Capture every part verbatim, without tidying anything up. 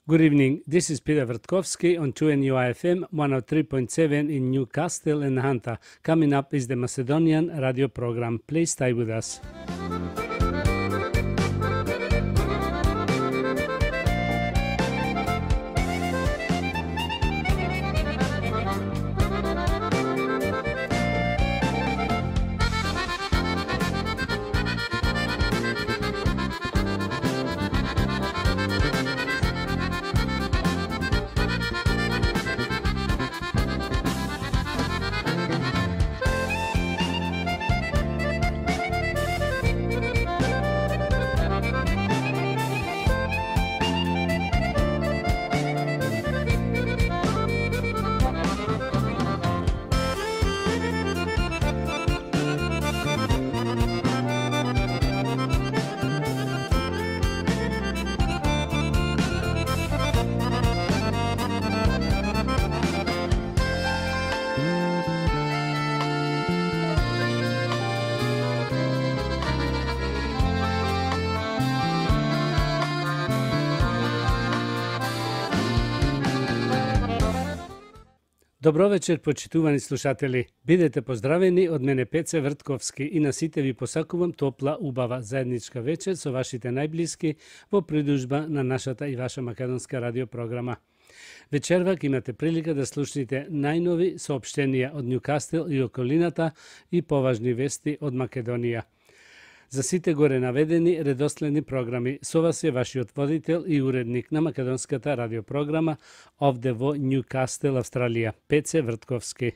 Good evening. This is Peter Vrtkovsky on two N U I F M one oh three point seven in Newcastle and Hunter. Coming up is the Macedonian radio program. Please stay with us. Добро вечер, почитувани слушатели. Бидете поздравени од мене Пеце Вртковски и на сите ви посакувам топла, убава заедничка вечер со вашите најблиски во придужба на нашата и ваша македонска радиопрограма. Вечервак имате прилика да слушнете најнови соопштенија од Ньюкастел и околината и поважни вести од Македонија. За сите горе наведени редоследни програми, со вас е вашиот водител и уредник на македонската радиопрограма овде во Ньюкастел, Австралија, Пеце Вртковски.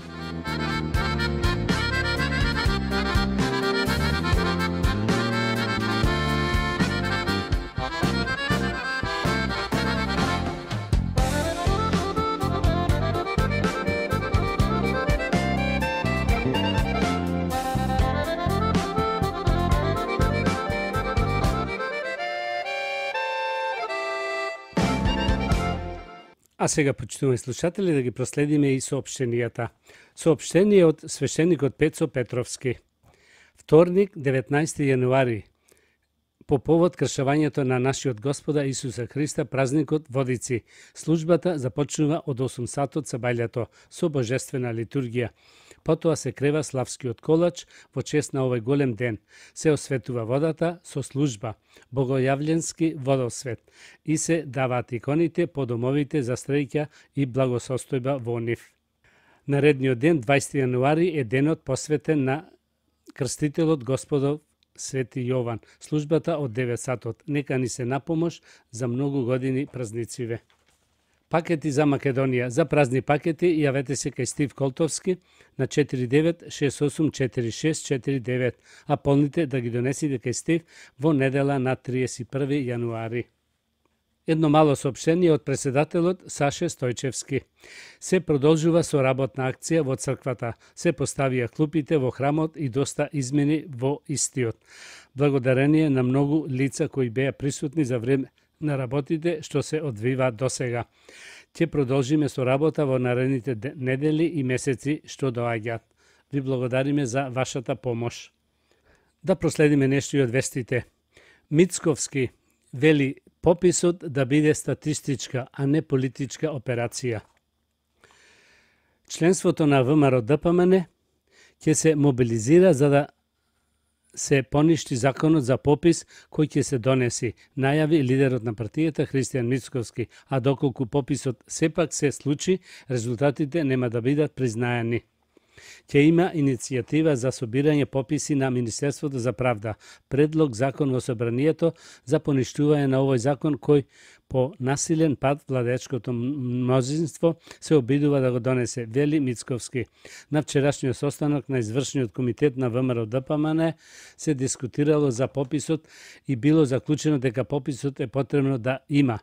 А сега, почитувани слушатели, да ги проследиме и соопштенијата. Соопштение од свещеникот Пецо Петровски. Вторник, деветнаесети јануари, по повод кршавањето на нашиот Господа Исуса Христа, празникот Водици. Службата започнува од осум сатот сабајлето со божествена литургија. Потоа се крева славскиот колач во чест на овој голем ден. Се осветува водата со служба, богојавленски водосвет, и се даваат иконите по домовите за стреќа и благосостојба во нив. Наредниот ден, дваесети јануари, е денот посветен на крстителот Господов Свети Јован. Службата од девет сатот. Нека ни се напомош за многу години празнициве. Пакети за Македонија. За празни пакети јавете се кај Стив Колтовски на четири девет шест осум четири шест четири девет, а полните да ги донесите кај Стив во недела на триесет и први јануари. Едно мало соопштение од председателот Саше Стојчевски. Се продолжува со работна акција во црквата. Се поставија клупите во храмот и доста измени во истиот. Благодарение на многу лица кои беа присутни за време на работите што се одвива досега. Ќе продолжиме со работа во наредните недели и месеци што доаѓаат. Ви благодариме за вашата помош. Да проследиме нешто и од вестите. Мицковски вели пописот да биде статистичка, а не политичка операција. Членството на ВМРО Д П М Н ќе се мобилизира за да се поништи законот за попис кој ќе се донеси, најави лидерот на партијата Христијан Мицковски, а доколку пописот сепак се случи, резултатите нема да бидат признаени. Ќе има иницијатива за собирање пописи на Министерството за правда, предлог закон во собранието за поништување на овој закон кој по насилен пат владечкото мнозинство се обидува да го донесе, вели Мицковски. На вчерашниот состанок на извршниот комитет на ВМРО Д П М Н се дискутирало за пописот и било заклучено дека пописот е потребно да има,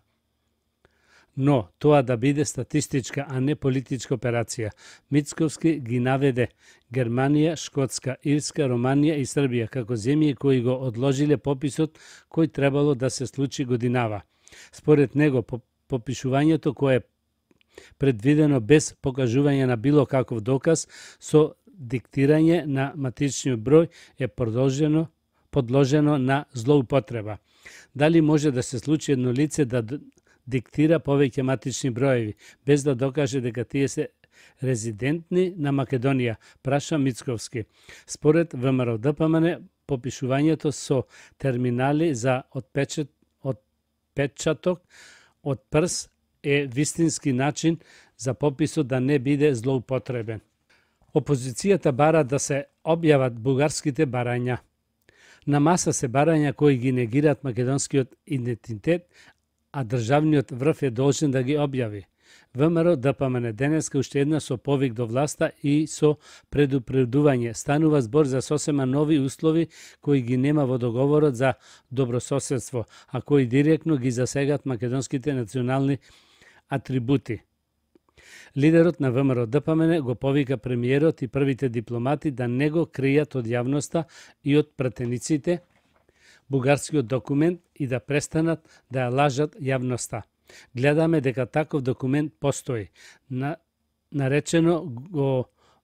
но тоа да биде статистичка, а не политичка операција. Мицковски ги наведе Германија, Шкотска, Ирска, Романија и Србија како земји кои го одложиле пописот кој требало да се случи годинава. Според него, попишувањето кое е предвидено без покажување на било каков доказ со диктирање на матричниот број е продолжено, подложено на злоупотреба. Дали може да се случи едно лице да диктира повеќе матични броеви, без да докаже дека тие се резидентни на Македонија, праша Мицковски. Според ВМРО Д П М Н, попишувањето со терминали за отпечат, отпечаток од прс е вистински начин за пописот да не биде злоупотребен. Опозицијата бара да се објават бугарските барања. На маса се барања кои ги негираат македонскиот идентитет, а државниот врв е должен да ги објави. ВМРО Д П М Н денеска уште една со повик до власта и со предупредување. Станува збор за сосема нови услови кои ги нема во договорот за добрососедство, а кои директно ги засегат македонските национални атрибути. Лидерот на ВМРО Д П М Н го повика премиерот и првите дипломати да не го кријат од јавноста и од пратениците бугарскиот документ и да престанат да ја лажат јавноста. Гледаме дека таков документ постои. На, наречено го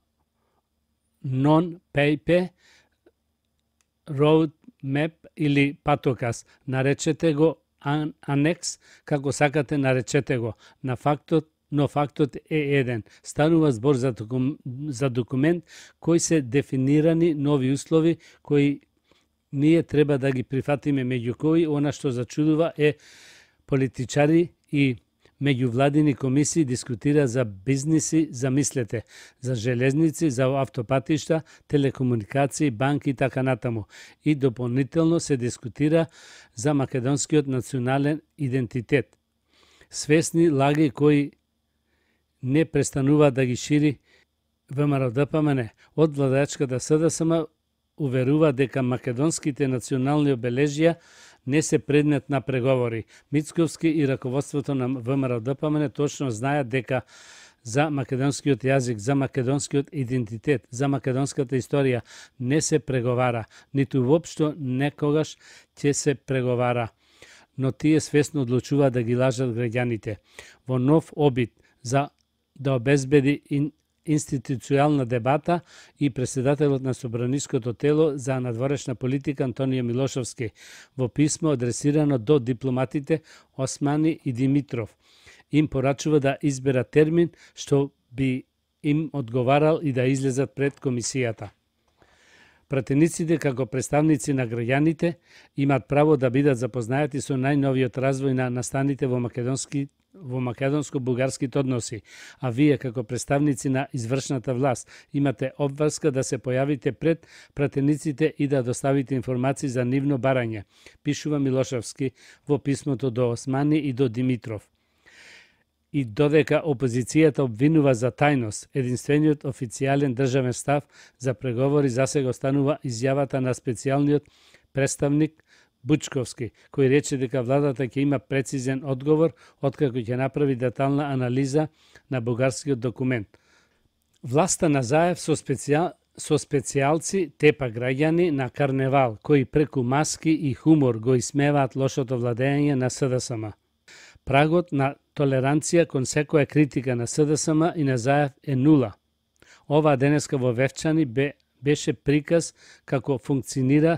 non-paper roadmap или патоказ. Наречете го анекс, како сакате наречете го. На фактот но фактот е еден. Станува збор за, докум, за документ кои се дефинирани нови услови кои ние треба да ги прифатиме, меѓу кои она што зачудува е политичари и меѓувладини комисии дискутира за бизниси, замислете, за железници, за автопатишта, телекомуникации, банки и така натаму. И дополнително се дискутира за македонскиот национален идентитет. Свесни лаги кои не престанува да ги шири ВМРО Д П М Н. Од владачката С Д С М уверува дека македонските национални обележја не се предмет на преговори. Мицковски и раководството на ВМРО Д П М Н точно знаат дека за македонскиот јазик, за македонскиот идентитет, за македонската историја не се преговара, ниту воопшто некогаш ќе се преговара. Но тие свесно одлучуваат да ги лажат граѓаните. Во нов обид за да обезбеди ин, институционална дебата и председателот на Собраниското тело за надворешна политика Антонио Милошовски во писмо адресирано до дипломатите Османи и Димитров им порачува да избера термин што би им одговарал и да излезат пред комисијата. Пратениците како представници на граѓаните имаат право да бидат запознаати со најновиот развој на настаните во македонски во македонско-бугарските односи, а вие како представници на извршната власт имате обврска да се појавите пред пратениците и да доставите информации за нивно барање, пишува Милошевски во писмото до Османи и до Димитров. И додека опозицијата обвинува за тајност, единствениот официјален државен став за преговори засега останува изјавата на специјалниот представник Бучковски, кој рече дека владата ќе има прецизен одговор откако ќе направи детална анализа на бугарскиот документ. Власта на Заев со, специјал, со специјалци тепа граѓани на карневал, кои преку маски и хумор го исмеваат лошото владење на С Д С М. Прагот на толеранција кон секоја критика на С Д С М и на Заев е нула. Ова денеска во Вевчани бе, беше приказ како функционира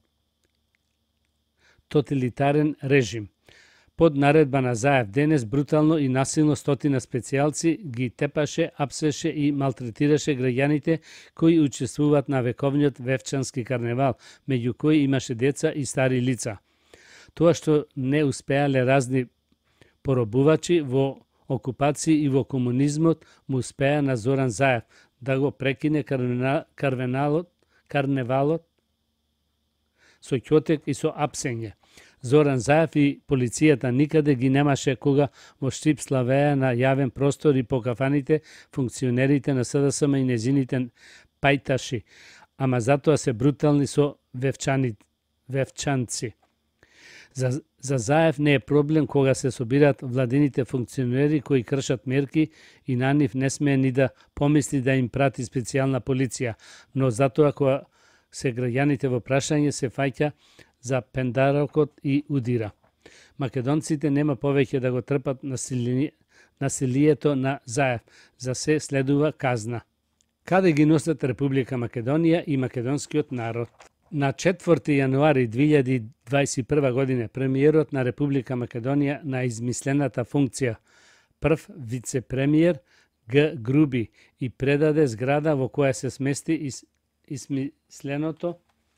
тоталитарен режим. Под наредба на Заев денес брутално и насилно стотина специјалци ги тепаше, апсеше и малтретираше граѓаните кои учествуваат на вековниот Вевчански карневал, меѓу кои имаше деца и стари лица. Тоа што не успеале разни поробувачи во окупација и во комунизмот му успеа на Зоран Заев да го прекине карневалот, карневалот со ќотек и со апсење. Зоран Заев и полицијата никаде ги немаше кога во Штип славеа на јавен простор и по кафаните функционерите на С Д С М и незините пајташи, ама затоа се брутални со вевчани, вевчанци. За, за Заев не е проблем кога се собираат владините функционери кои кршат мерки и на нив не смее ни да помисли да им прати специјална полиција, но затоа кога се граѓаните во прашање се фаќа за пендарокот и удира. Македонците нема повеќе да го трпат насили... насилието на Заев. За се следува казна. Каде ги носат Република Македонија и македонскиот народ? На четврти јануари две илјади дваесет и прва година премиерот на Република Македонија на измислената функција прв вице-премиер Г. Груби и предаде зграда во која се смести из, измисленото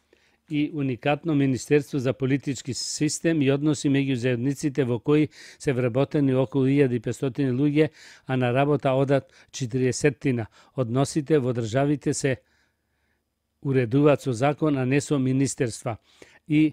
и уникатно Министерство за политички систем и односи меѓу заедниците во кои се вработени околу илјада и петстотини луѓе, а на работа одат четириесеттина. Односите во државите се уредуваат со закон, а не со министерства и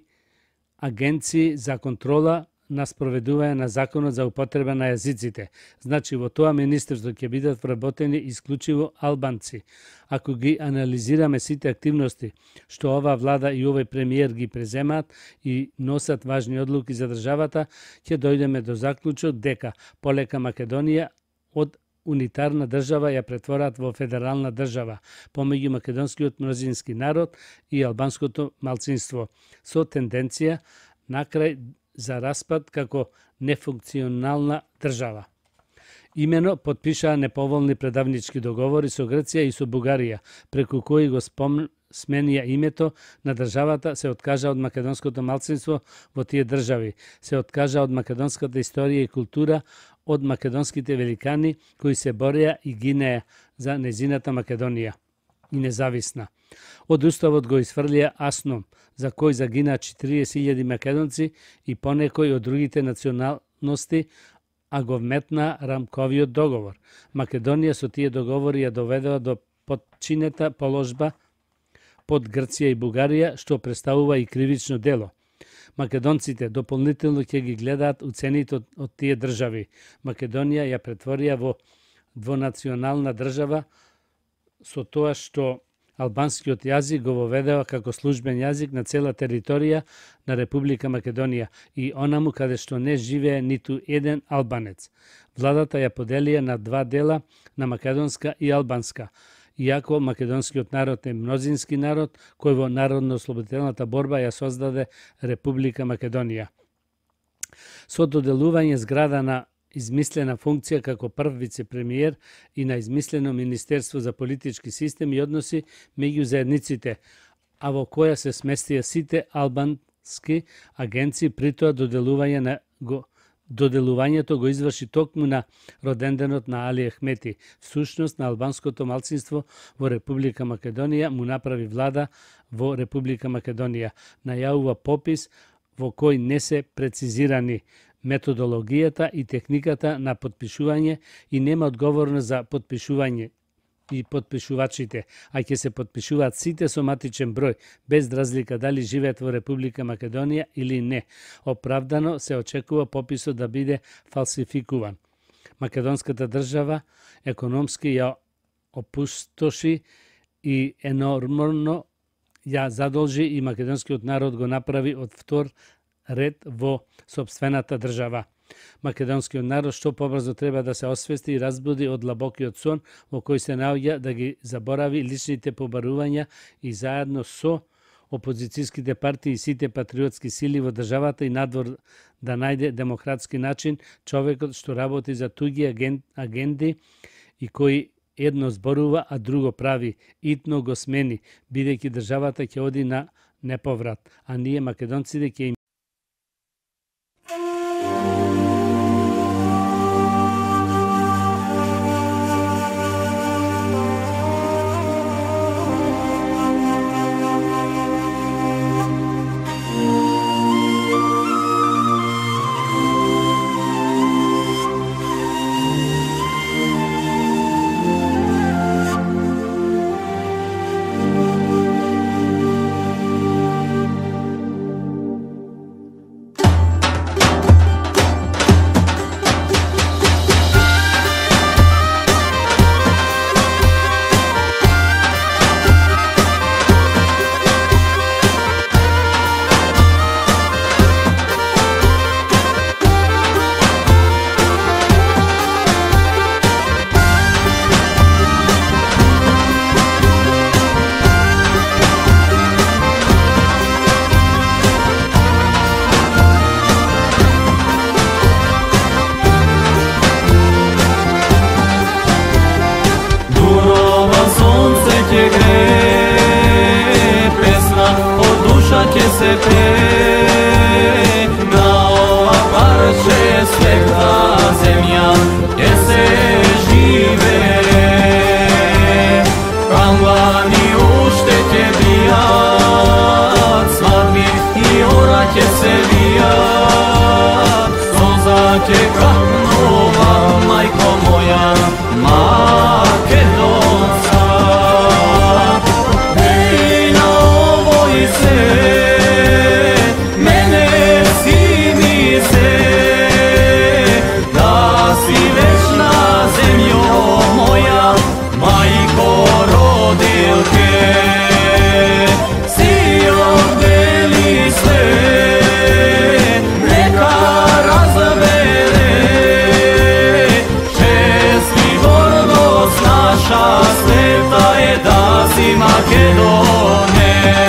агенции за контрола на спроведување на законот за употреба на јазиците. Значи, во тоа министерство ќе бидат вработени исклучиво албанци. Ако ги анализираме сите активности што ова влада и овој премиер ги преземаат и носат важни одлуки за државата, ќе дојдеме до заклучок дека полека Македонија од унитарна држава ја претвораат во федерална држава помеѓу македонскиот мнозински народ и албанското малцинство, со тенденција накрај за распад како нефункционална држава. Имено потпишаа неповолни предавнички договори со Грција и со Бугарија, преку кои го спом... сменија името на државата, се откажа од македонското малцинство во тие држави, се откажа од македонската историја и култура, од македонските великани кои се бореа и гинеа за незината Македонија и независна. Од уставот го изфрлија Асном, за кој загинаа четириесет илјади македонци и понекои од другите националности, а го вметна рамковиот договор. Македонија со тие договори ја доведува до подчинета положба под Грција и Бугарија, што представува и кривично дело. Македонците дополнително ќе ги гледаат уцените од, од тие држави. Македонија ја претворија во двонационална држава со тоа што албанскиот јазик го воведува како службен јазик на цела територија на Република Македонија и онаму каде што не живее ниту еден албанец. Владата ја поделија на два дела, на македонска и албанска, иако македонскиот народ е мнозински народ, кој во народно-ослободителната борба ја создаде Република Македонија. Со доделување зграда на измислена функција како прв вице-премиер и на измислено Министерство за политички систем и односи меѓу заедниците, а во која се сместија сите албански агенции, при тоа доделување на го Доделувањето го изврши токму на роденденот на Али Ахмети. Всушност на албанското малцинство во Република Македонија му направи влада во Република Македонија. Најавува попис во кој не се прецизирани методологијата и техниката на подпишување и нема одговорност за подпишување и подпишувачите, а ќе се подпишуваат сите со матичен број, без разлика дали живеат во Република Македонија или не. Оправдано се очекува пописот да биде фалсификуван. Македонската држава економски ја опустоши и енормно ја задолжи и македонскиот народ го направи од втор ред во сопствената држава. Македонскиот народ што побрзо треба да се освести и разбуди од длабокиот сон во кој се наоѓа да ги заборави личните побарувања и заедно со опозицијските партии и сите патриотски сили во државата и надвор да најде демократски начин човекот што работи за туѓи агенди и кој едно зборува, а друго прави, итно го смени, бидејќи државата ќе оди на неповрат, а ние македонците ќе им se pe na ova parče sveta zemlja gdje se žive. Kamvani uštete bijat, svadbi i orake se vijat, soza će kahnova, majko moja, Makedonska. Ej, na ovoj svet, mene si mi se, da si večna zemljo moja, majko rodilke. Si obeli svet, neka razbere, šesti gordos naša sveta je da si Makedonec.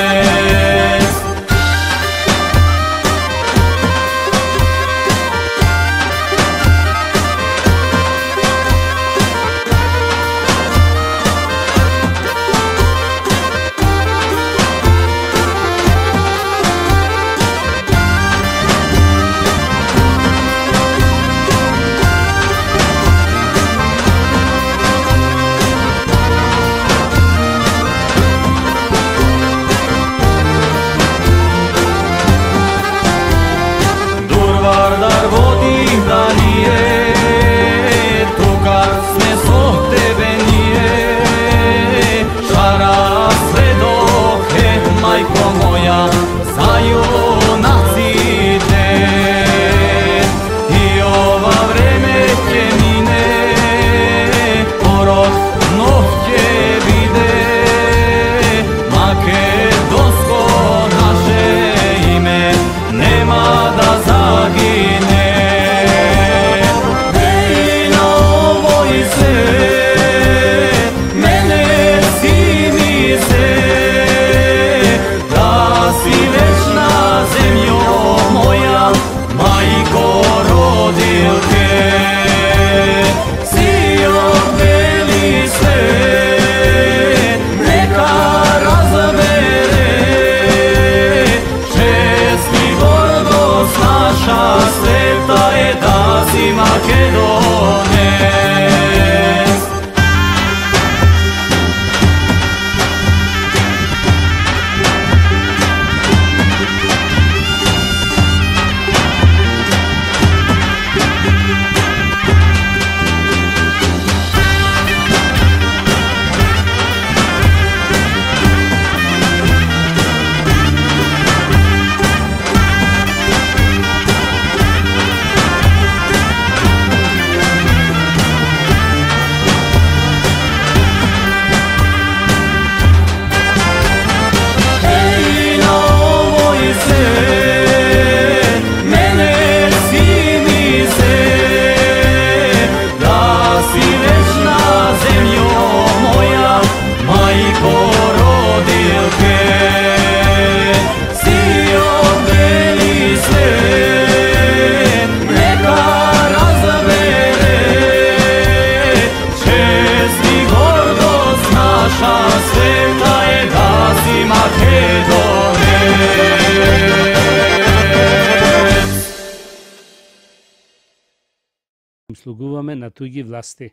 Слугуваме на туѓи власти.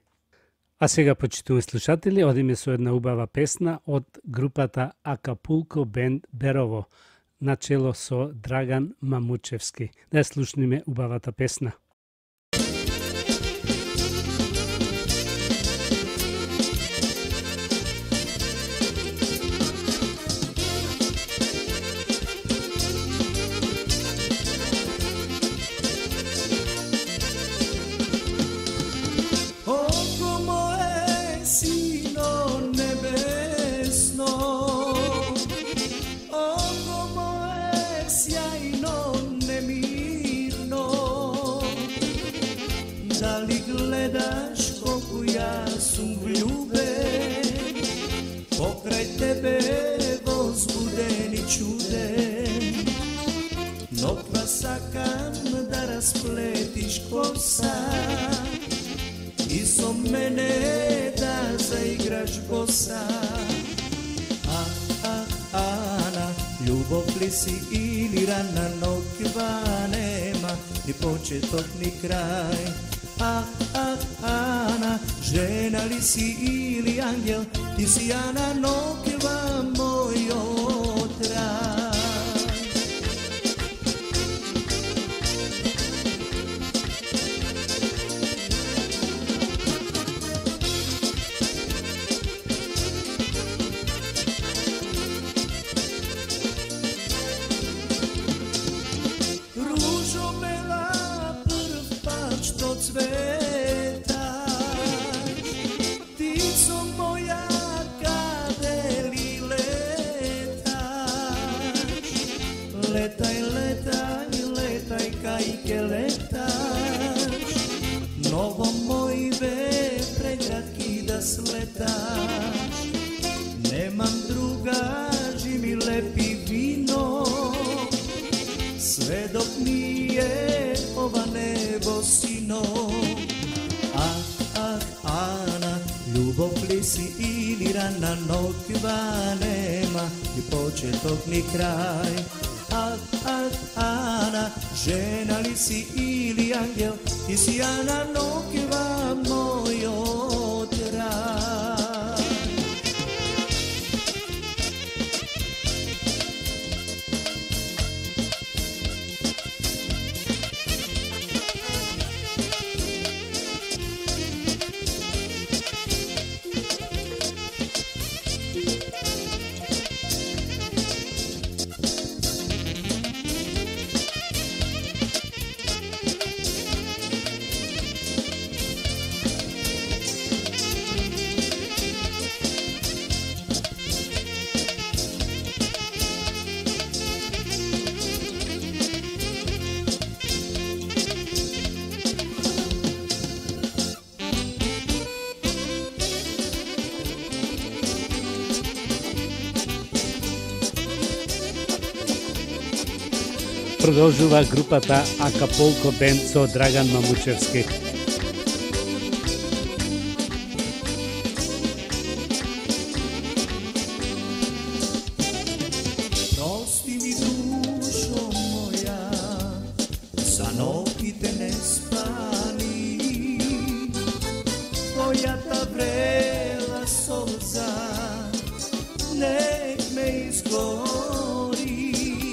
А сега, почитувани слушатели, одиме со една убава песна од групата Акапулко Бенд Берово, на чело со Драган Мамучевски. Да ја слушниме убавата песна. Spletiš kosa i so mene da zaigraš bosa. A, a, Ana, ljubav Ljubav li si ili rana noćva nema ni početok ni kraj. Ah, ah, Ana, žena li si ili angel, ti si Ana noćva moj otraj. Cveta, ptico moja kade li letaš, letaj, letaj, letaj kajke letaš, novo moj ve pregradki da sletaš, nemam druga, živi lepi vino, sve dok nije ova nebo sino. Ah, ah, Ana, ljubav li si ili rana noćva nema ni početok ni kraj. Ah, ah, Ana, žena li si ili angel, ti si Ana noćva moj otraj. Продолжува групата Акапулко бенд со Драган Мамучевски. Прости ми, dušo moja, za noći te ne spani, tvoja ta vrela solza nek me izgori.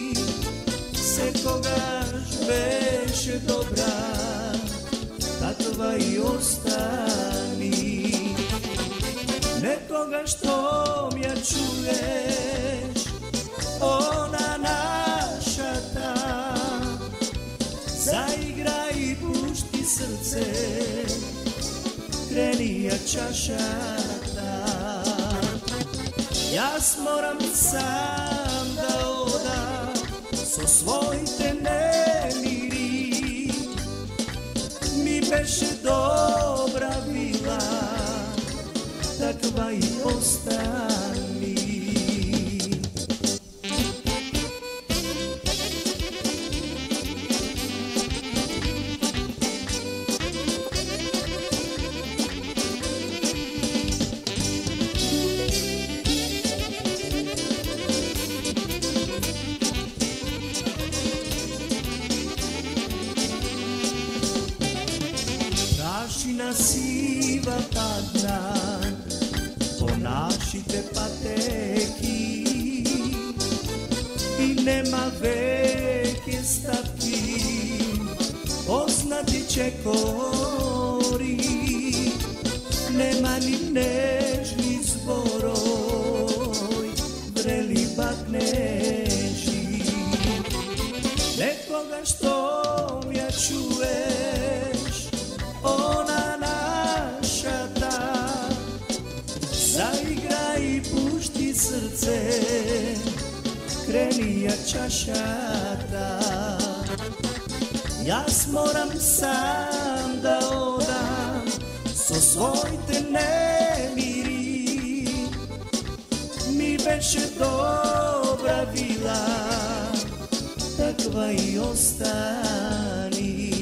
Kogaž beše dobra, takva i ostani. Nekoga što mja čuješ, ona naša ta, zaigra i pušti srce, kreni ja čaša ta. Ja moram sam da odam, so svoj te nemiri, mi beše dobra bila, takva i ostani. Prašina siva padna po našite pateki i nema veke stavki, poznati će kori, nema ni nežni zboroj, vreli bakneži. Nekoga što mja čuješ, ona naša ta, zaigra i pušti srce, kreni ja čaša ta. Ja moram sam da odam, so svoj te nemiri, mi beše dobra bila, takva i ostani.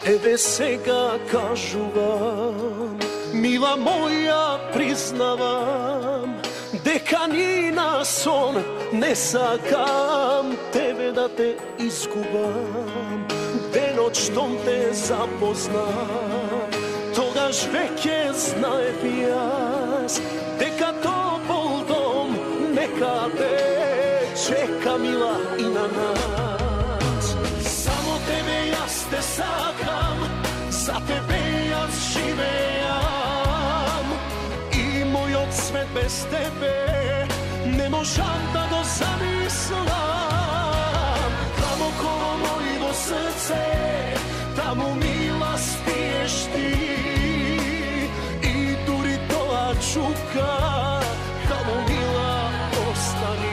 Tebe сега кажувам, мила моја признавам, дека ни на сон не сакам тебе да те изгубам. Денот штом те запознам, тогаш веќе знаев јас, дека топол дом некаде чека мила и на нас. Само тебе јас те сакам, за тебе јас живеам, и мојот свет без тебе не можам да го замислам. Таму около мојго срце, таму мила спиеш ти, и дури тоа чука, таму мила остани.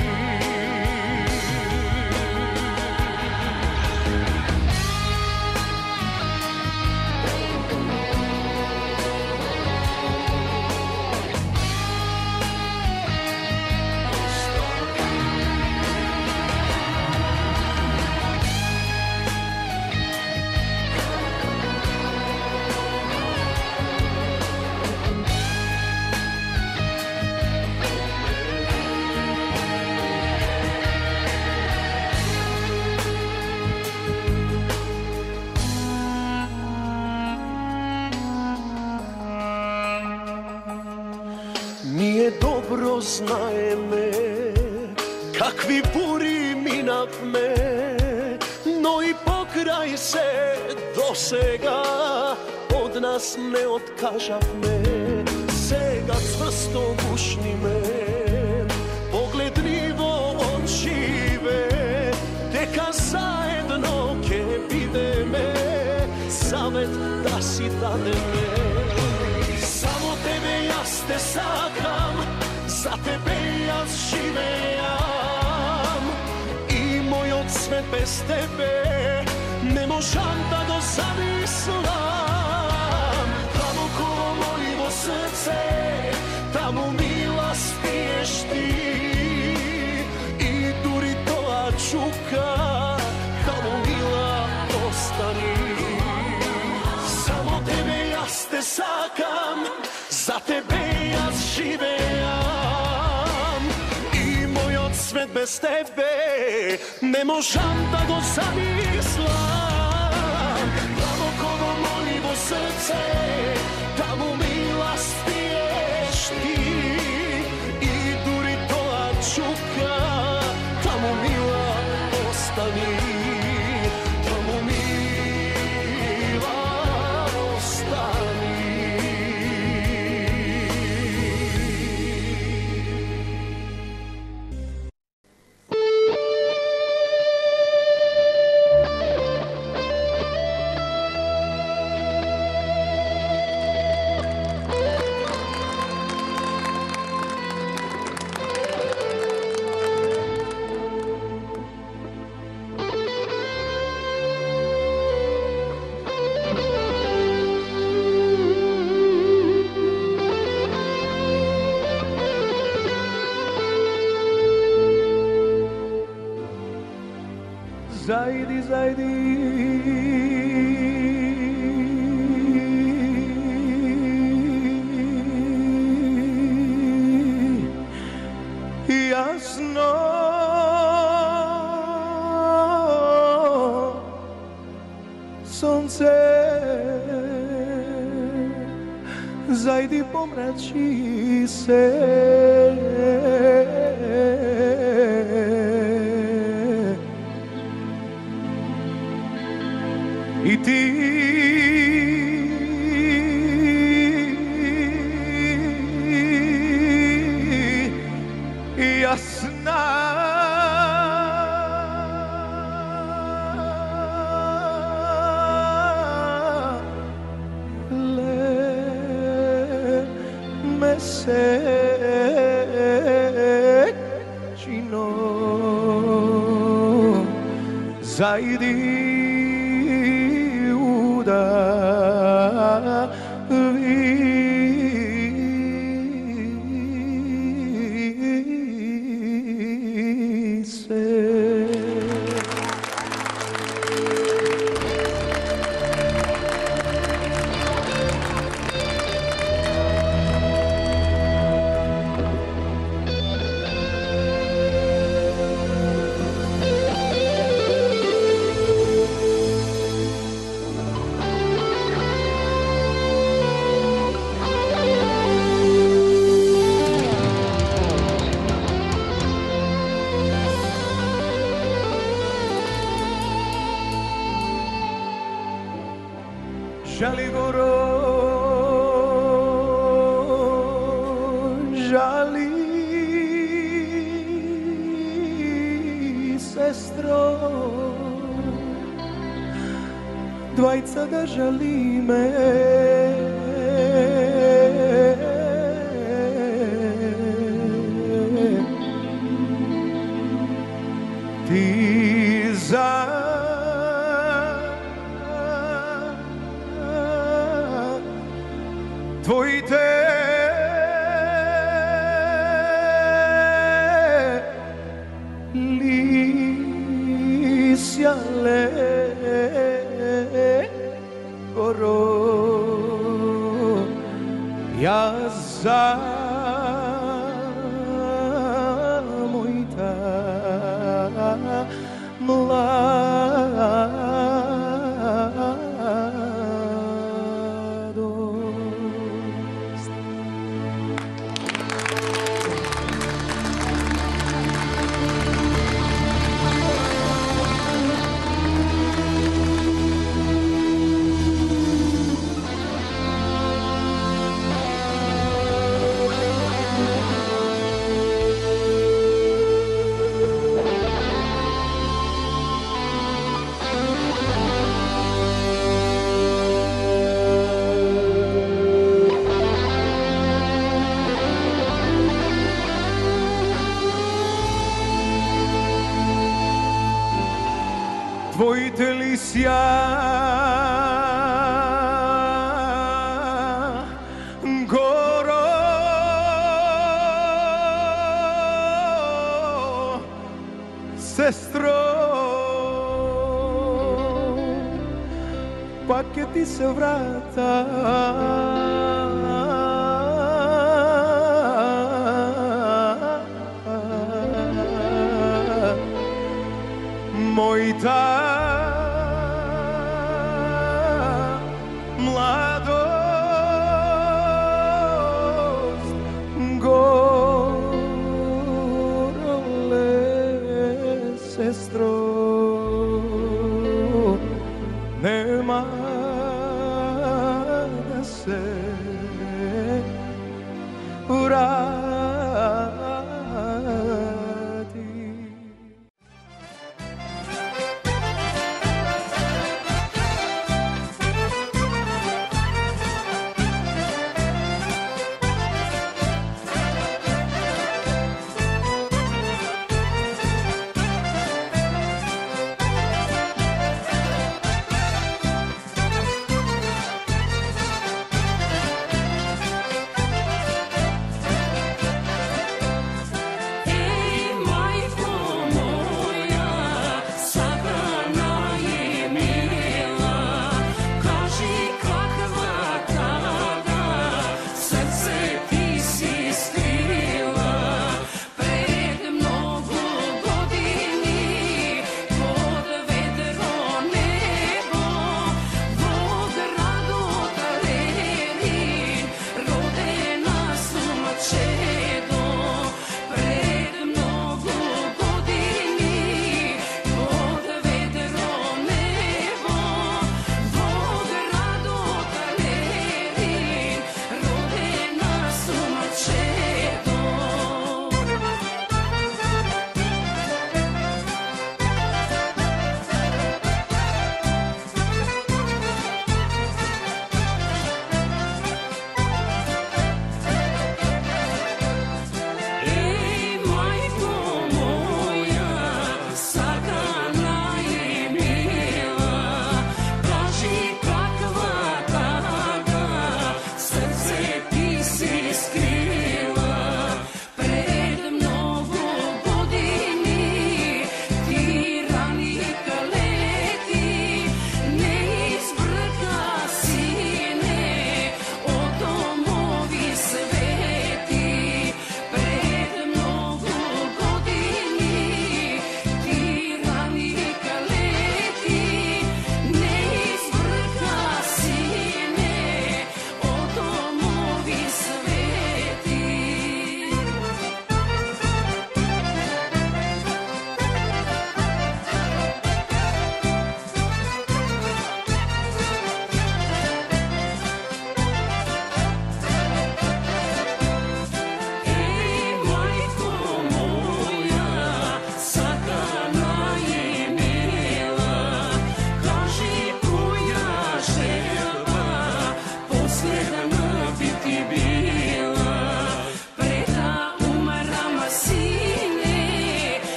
Ние добро знаеме какви бури минавме, но и покрај се досега од нас не откажавме. Сега цврсто гушниме, погледни во очиве, дека заедно ќе бидеме, завет да си дадеме. Само тебе јас те сакам, за тебе јас живеам, и мојот свет без тебе не можам да го замислам. Таму около мојго срце, таму мила спиеш ти, и дури тоа чука, таму мила остани. Само тебе јас те сакам, за тебе јас живеам, и мојот свет без тебе не можам да го замислам. Таму около мојго срце, таму мила спиеш ти, и дури тоа чука, таму мила остани. Таму мила остани. Zajdi, zajdi, jasno, sunce, zajdi, pomrači se. I ti jasna le mesečino zajdi goro žali sestro, dvajca da žali me. Ti za tvojite lisjale goro ja za mojta mladost. Tvojite lisja goro sestro, pa ke ti se vrata moj ta mladost gorole sestro, nema da se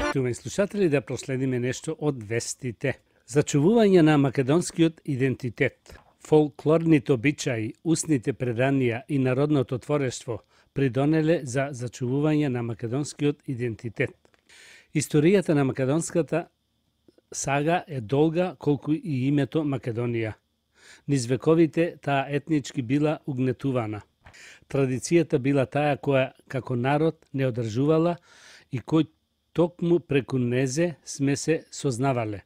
Туме слушатели, да проследиме нешто од вестите. Зачувување на македонскиот идентитет, фолклорните обичаи, устните преданија и народното творештво придонеле за зачувување на македонскиот идентитет. Историјата на македонската сага е долга колку и името Македонија. Низ вековите таа етнички била угнетувана. Традицијата била таа која како народ не одржувала и кој токму преку незе сме се сознавале.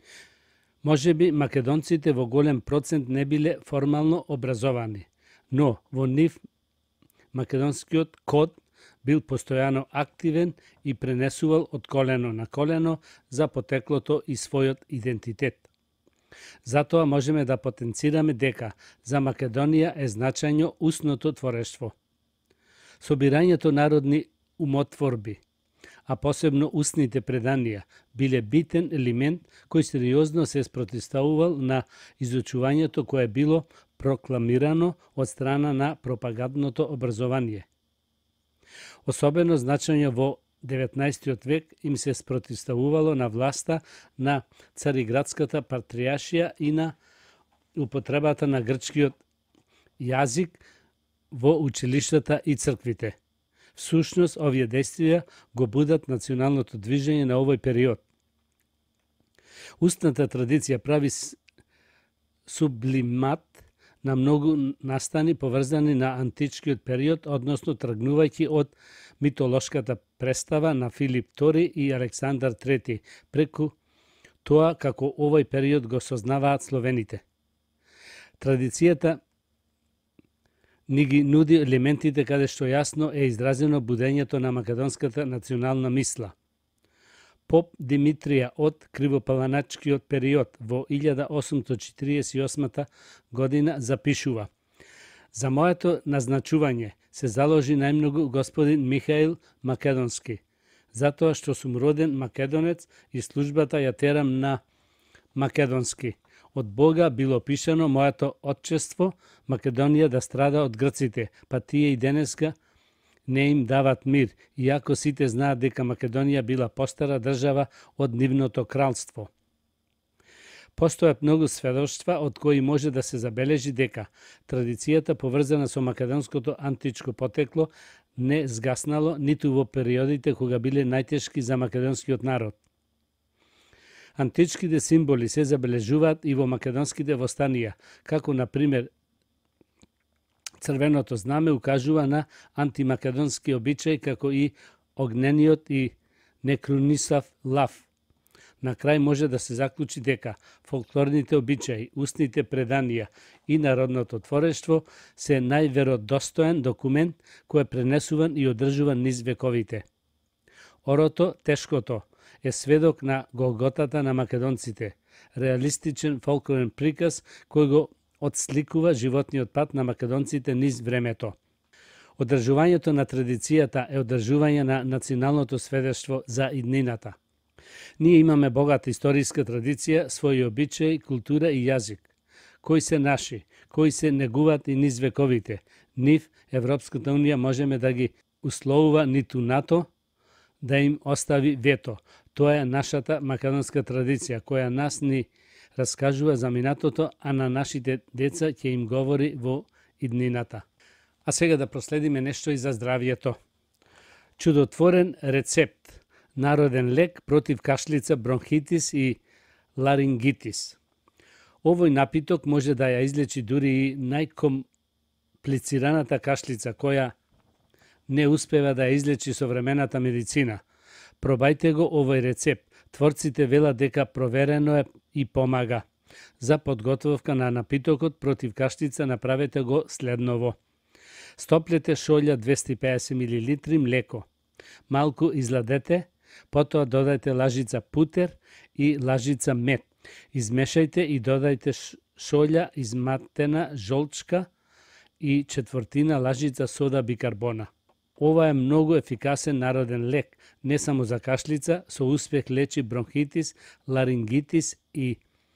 Можеби македонците во голем процент не биле формално образовани, но во нив македонскиот код бил постојано активен и пренесувал од колено на колено за потеклото и својот идентитет. Затоа можеме да потенцираме дека за Македонија е значајно устното творештво. Собирањето народни умотворби, а посебно устните преданија, биле битен елемент кој сериозно се спротивставувал на изучувањето кое било прокламирано од страна на пропагандното образование. Особено значање во деветнаесеттиот век им се спротивставувало на власта на Цариградската патријаршија и на употребата на грчкиот јазик во училиштата и црквите. Всушност, овие действија го будат националното движење на овој период. Устната традиција прави сублимат на многу настани поврзани на античкиот период, односно тргнувајќи од митолошката представа на Филип Втори и Александар Трети, преку тоа како овој период го сознаваат словените. Традицијата ни ги нуди елементите каде што јасно е изразено будењето на македонската национална мисла. Поп Димитрија од Кривопаланачкиот период во илјада осумстотини четиридесет и осма година запишува: За моето назначување се заложи најмногу господин Михаил Македонски, затоа што сум роден македонец и службата ја терам на македонски. Од Бога било пишано моето отчество Македонија да страда од грците, па тие и денеска не им дават мир, иако сите знаат дека Македонија била постара држава од нивното кралство. Постојат многу сведоштва од кои може да се забележи дека традицијата поврзана со македонското античко потекло не згаснало ниту во периодите кога биле најтешки за македонскиот народ. Античките символи се забележуваат и во македонските востанија, како на пример црвеното знаме укажува на антимакедонски обичај, како и огнениот и некрунисав лав. На крај може да се заклучи дека фолклорните обичаи, устните преданија и народното творештво се најверодостоен документ кој е пренесуван и одржуван низ вековите. Орото Тешкото е сведок на голготата на македонците, реалистичен фолклорен приказ кој го отсликува животниот пат на македонците низ времето. Одржувањето на традицијата е одржување на националното сведоштво за иднината. Ние имаме богата историска традиција, своји обичаи, култура и јазик, кои се наши, кои се негуваат и низ вековите. Нив, Европската унија можеме да ги условува ниту НАТО да им остави вето. Тоа е нашата македонска традиција, која нас ни раскажува за минатото, а на нашите деца ќе им говори во иднината. А сега да проследиме нешто и за здравието. Чудотворен рецепт, народен лек против кашлица, бронхитис и ларингитис. Овој напиток може да ја излечи дури и најкомплицираната кашлица, која не успева да ја излечи современата медицина. Пробајте го овој рецепт. Творците велат дека проверено е и помага. За подготовка на напитокот против кашлица направете го следново. Стоплете шолја двесте и педесет милилитри млеко. Малку изладете, потоа додајте лажица путер и лажица мед. Измешајте и додајте шолја изматена жолчка и четвртина лажица сода бикарбона. Ова е многу ефикасен народен лек, не само за кашлица, со успех лечи бронхитис, ларингитис и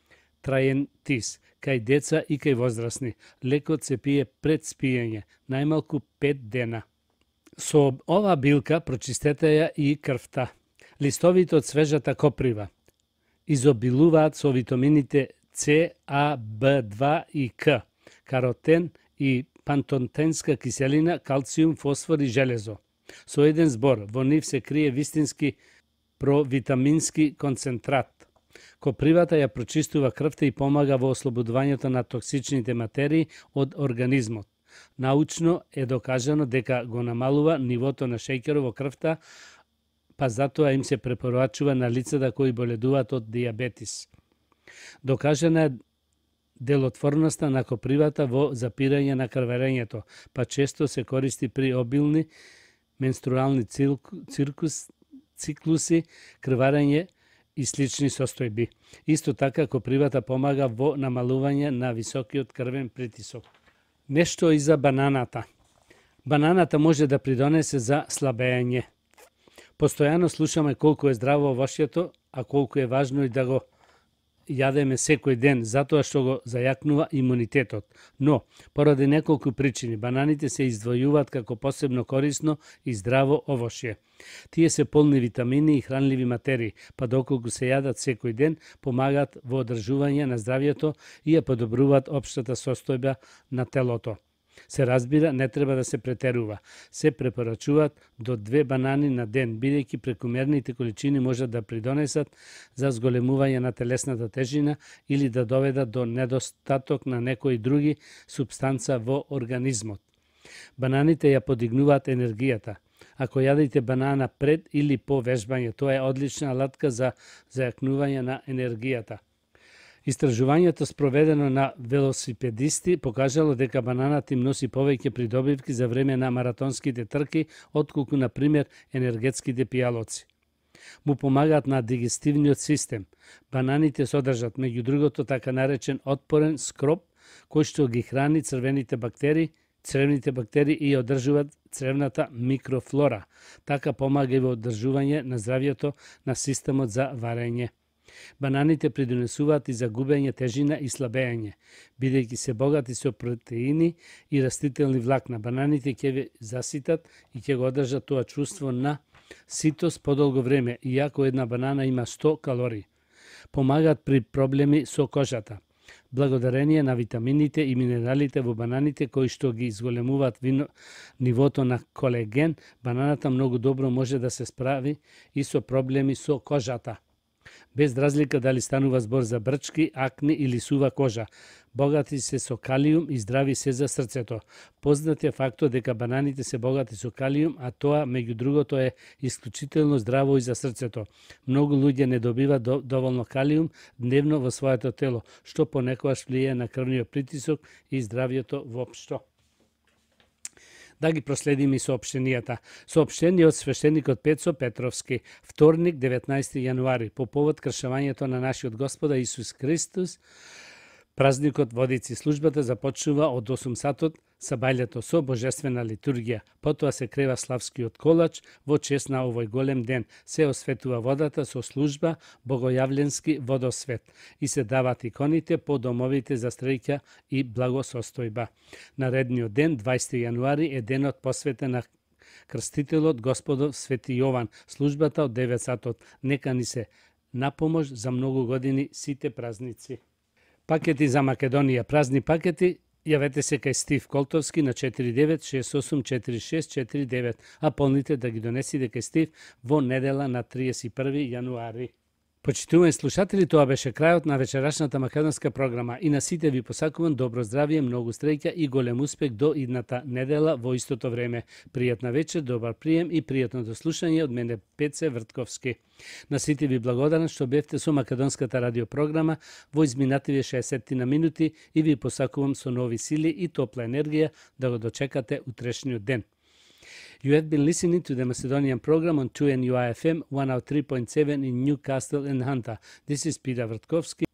траентис, кај деца и кај возрастни. Лекот се пие пред спиење, најмалку пет дена. Со ова билка прочистете ја и крвта. Листовите од свежата коприва изобилуваат со витамините С, А, Б два и К, каротен и пантотенска киселина, калциум, фосфор и железо. Со еден збор, во нив се крие вистински провитамински концентрат. Копривата ја прочистува крвта и помага во ослободувањето на токсичните материи од организмот. Научно е докажано дека го намалува нивото на шеќерот во крвта, па затоа им се препорачува на лицата кои боледуваат од дијабетис. Докажана е делотворноста на копривата во запирање на крварењето, па често се користи при обилни менструални циркус, циклуси, крварење и слични состојби. Исто така, копривата помага во намалување на високиот крвен притисок. Нешто и за бананата. Бананата може да придонесе за слабење. Постојано слушаме колку е здраво овошјето, а колку е важно и да го јадеме секој ден, затоа што го зајакнува имунитетот. Но, поради неколку причини, бананите се издвојуваат како посебно корисно и здраво овошје. Тие се полни витамини и хранливи материи, па доколку се јадат секој ден, помагаат во одржување на здравјето и ја подобруваат општата состојба на телото. Се разбира, не треба да се претерува. Се препорачуваат до две банани на ден, бидејќи прекумерните количини можат да придонесат за зголемување на телесната тежина или да доведат до недостаток на некои други супстанца во организмот. Бананите ја подигнуваат енергијата. Ако јадете банана пред или по вежбање, тоа е одлична алатка за зајакнување на енергијата. Истражувањето спроведено на велосипедисти покажало дека бананата им носи повеќе придобивки за време на маратонските трки, отколку, на пример, енергетските пијалоци. Му помагаат на дигестивниот систем. Бананите содржат, меѓу другото, така наречен отпорен скроб, кој што ги храни црвените бактерии, цревните бактерии и одржуваат цревната микрофлора. Така помага и во одржување на здравјето на системот за варење. Бананите придонесуваат и за губење тежина и слабење. Бидејќи се богати со протеини и растителни влакна, бананите ќе ве заситат и ќе го одржат тоа чувство на ситост подолго време, иако една банана има сто калории. Помагаат при проблеми со кожата. Благодарение на витамините и минералите во бананите кои што ги изголемуваат вино, нивото на колеген, бананата многу добро може да се справи и со проблеми со кожата. Без разлика дали станува збор за брчки, акни или сува кожа. Богати се со калиум и здрави се за срцето. Познат е фактот дека бананите се богати со калиум, а тоа, меѓу другото, е исклучително здраво и за срцето. Многу луѓе не добиваат доволно калиум дневно во своето тело, што понекогаш влијае на крвниот притисок и здравјето воопшто. Да ги проследиме и соопштенијата. Соопштение од свештеникот Пецо Петровски, вторник, деветнаесети јануари, по повод кршавањето на нашиот Господа Исус Христос. Празникот водици службата започнува од осум сатот сабајлето со божествена литургија. Потоа се крева славскиот колач во чест на овој голем ден. Се осветува водата со служба богојавленски водосвет и се дават иконите по домовите за среќа и благосостојба. Наредниот ден, дваесети јануари, е денот посветен на Крстителот Господов Свети Јован. Службата од девет сатот. Нека ни се напомош за многу години сите празници. Пакети за Македонија. Празни пакети, јавете се кај Стив Колтовски на четири девет шест осум четири шест четири девет, а полните да ги донесите кај Стив во недела на триесет и први јануари. Почитувани слушатели, тоа беше крајот на вечерашната македонска програма и на сите ви посакувам добро здравје, многу среќа и голем успех до идната недела во истото време. Пријатна вечер, добар прием и пријатно дослушање од мене Пеце Вртковски. На сите ви благодарам што бевте со македонската радиопрограма во изминативе шеесет на минути и ви посакувам со нови сили и топла енергија да го дочекате утрешниот ден. You have been listening to the Macedonian program on two N U I F M one oh three point seven in Newcastle and Hunter. This is Peter Vrtkovski.